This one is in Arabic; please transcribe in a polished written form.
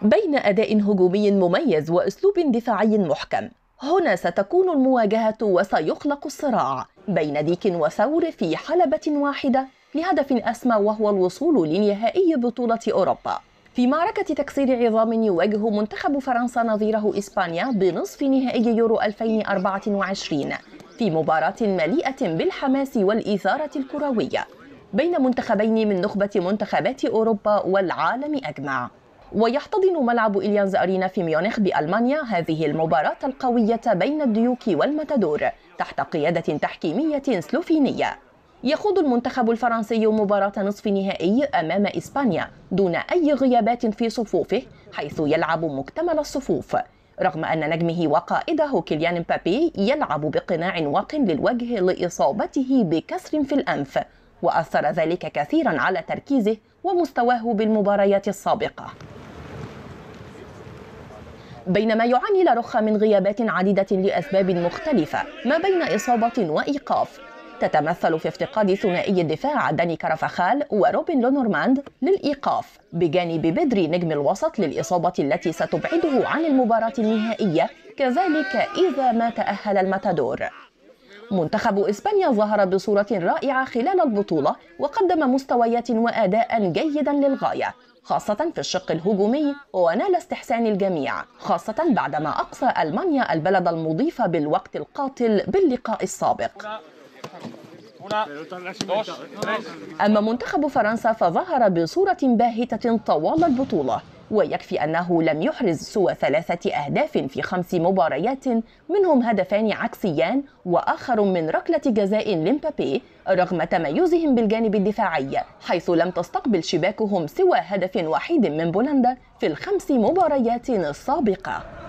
بين أداء هجومي مميز وأسلوب دفاعي محكم، هنا ستكون المواجهة وسيخلق الصراع بين ديك وثور في حلبة واحدة لهدف أسمى، وهو الوصول لنهائي بطولة أوروبا. في معركة تكسير عظام يواجه منتخب فرنسا نظيره إسبانيا بنصف نهائي يورو 2024 في مباراة مليئة بالحماس والإثارة الكروية بين منتخبين من نخبة منتخبات أوروبا والعالم أجمع. ويحتضن ملعب إليانز أرينا في ميونخ بألمانيا هذه المباراة القوية بين الديوك والمتادور تحت قيادة تحكيمية سلوفينية. يخوض المنتخب الفرنسي مباراة نصف نهائي أمام إسبانيا دون أي غيابات في صفوفه، حيث يلعب مكتمل الصفوف، رغم أن نجمه وقائده كيليان مبابي يلعب بقناع واق للوجه لإصابته بكسر في الأنف، وأثر ذلك كثيرا على تركيزه ومستواه بالمباريات السابقة. بينما يعاني لاروخا من غيابات عديدة لأسباب مختلفة ما بين إصابة وإيقاف، تتمثل في افتقاد ثنائي الدفاع داني كارفاخال وروبن لونورماند للإيقاف، بجانب بدري نجم الوسط للإصابة التي ستبعده عن المباراة النهائية، كذلك إذا ما تأهل الماتادور. منتخب إسبانيا ظهر بصورة رائعة خلال البطولة وقدم مستويات وأداء جيدا للغاية، خاصة في الشق الهجومي، ونال استحسان الجميع، خاصة بعدما أقصى ألمانيا البلد المضيف بالوقت القاتل باللقاء السابق. أما منتخب فرنسا فظهر بصورة باهتة طوال البطولة، ويكفي أنه لم يحرز سوى 3 أهداف في 5 مباريات، منهم هدفان عكسيان وآخر من ركلة جزاء لمبابي، رغم تميزهم بالجانب الدفاعي، حيث لم تستقبل شباكهم سوى هدف وحيد من بولندا في ال5 مباريات السابقة.